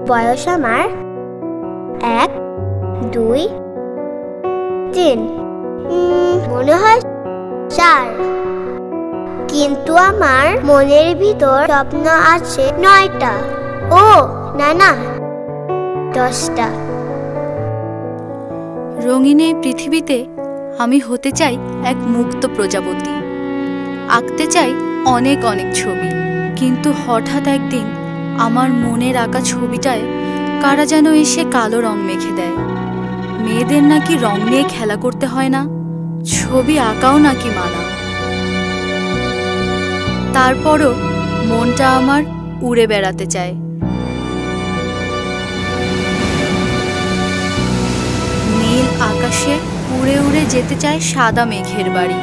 বয়স আমার 1, 2, 3, মনে হয় 4। কিন্তু আমার মনের ভিতর স্বপ্ন আছে 9টা। ও না 10টা। রঙিন এই পৃথিবীতে আমি হতে চাই এক মুক্ত প্রজাপতি। আঁকতে চাই অনেক অনেক ছবি, কিন্তু হঠাৎ একদিন আমার মনের আঁকা ছবিটায় কারা যেন এসে কালো রং মেখে দেয়। মেয়েদের নাকি রং নিয়ে খেলা করতে হয় না, ছবি আঁকাও নাকি মানা। তারপরও মনটা আমার উড়ে বেড়াতে চায়। নীল আকাশে উড়ে উড়ে যেতে চায় সাদা মেঘের বাড়ি।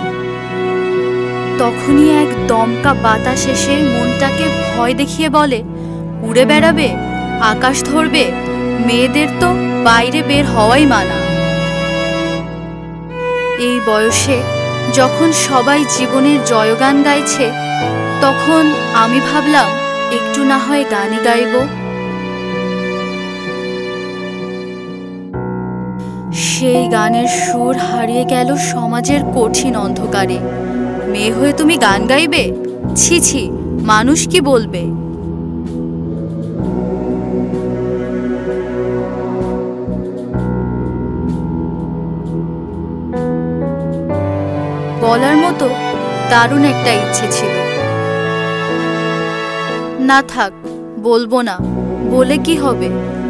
তখনই এক দমকা বাতাস এসে মনটাকে ভয় দেখিয়ে বলে, উড়ে বেড়াবে, আকাশ ধরবে, মেয়েদের তো বাইরে বের হওয়াই মানা। এই বয়সে যখন সবাই জীবনের জয়গান গাইছে, তখন আমি ভাবলাম একটু না হয় গানই গাইব। সেই গানের সুর হারিয়ে গেল সমাজের কঠিন অন্ধকারে। মেয়ে হয়ে তুমি গান গাইবে? ছি ছি, মানুষ কি বলবে? বলার মতো দারুণ একটা ইচ্ছে ছিল। না থাক, বলবো না, বলে কি হবে?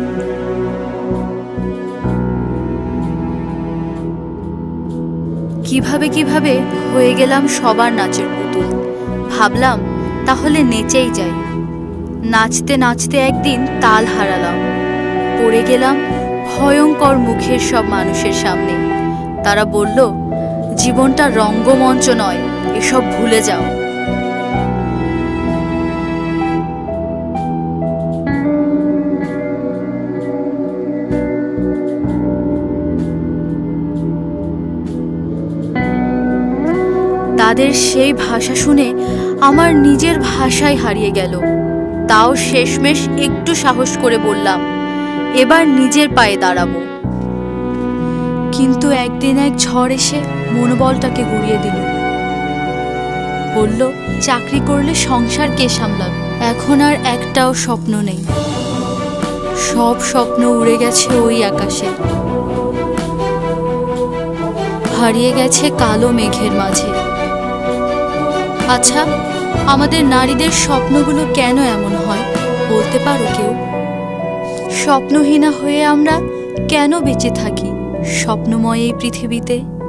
কিভাবে হয়ে গেলাম সবার নাচের পুতুল। ভাবলাম তাহলে নেচেই যাই। নাচতে নাচতে একদিন তাল হারালাম, পড়ে গেলাম ভয়ঙ্কর মুখের সব মানুষের সামনে। তারা বলল, জীবনটা রঙ্গমঞ্চ নয়, এসব ভুলে যাও। তাদের সেই ভাষা শুনে আমার নিজের ভাষাই হারিয়ে গেল। তাও শেষমেশ একটু সাহস করে বললাম, এবার নিজের পায়ে দাঁড়াবো। কিন্তু একদিন এক ঝড় এসে মনোবলটাকে গুঁড়িয়ে দিল। বলল, চাকরি করলে সংসার কে সামলাবে? এখন আর একটাও স্বপ্ন নেই, সব স্বপ্ন উড়ে গেছে ওই আকাশে, হারিয়ে গেছে কালো মেঘের মাঝে। আচ্ছা, আমাদের নারীদের স্বপ্নগুলো কেন এমন হয় বলতে পারো কেউ? স্বপ্নহীনা হয়ে আমরা কেন বেঁচে থাকি স্বপ্নময় এই পৃথিবীতে?